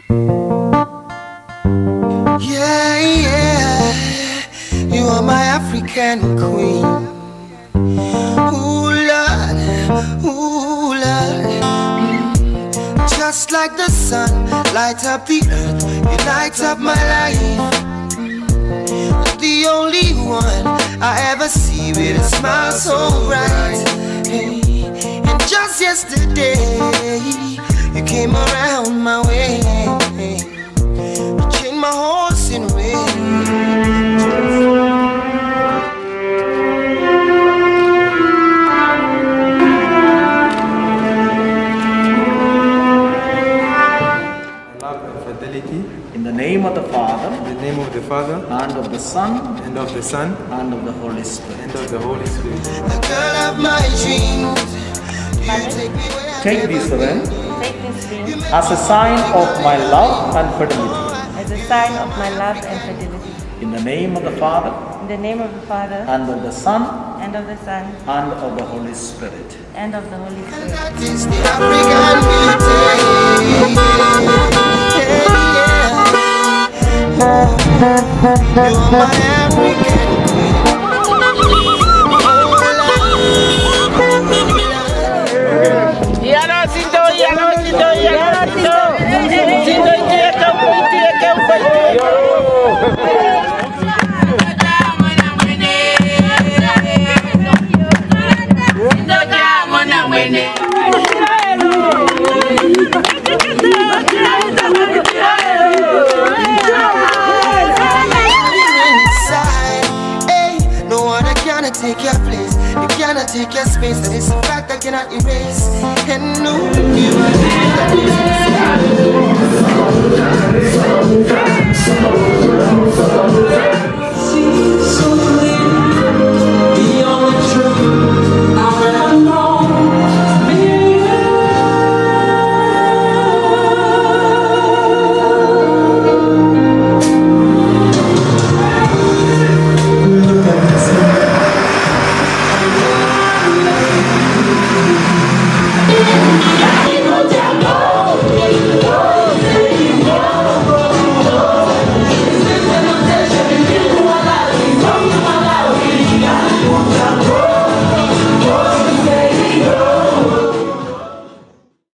Yeah, yeah, you are my African queen. Ooh, Lord, ooh, Lord. Just like the sun, light up the earth, you light up my life. The only one I ever see with a smile so bright. Hey, and just yesterday, you came around my way. You changed my horse in a way. In the name of the Father, in the name of the Father, and of the Son, and of the Son, and of the Holy Spirit. and of the Holy Spirit. The girl of my dreams. You take me where I Take this ring Take this ring as a sign of my love and fidelity. as a sign of my love and fidelity. In the name of the Father, In the name of the Father, and of the Son, and of the Son, and of the Holy Spirit. and of the Holy Spirit. That is the African beauty. Yeah, you are my African queen. Take your place, you cannot take your space. That is a fact I cannot erase. And no, you are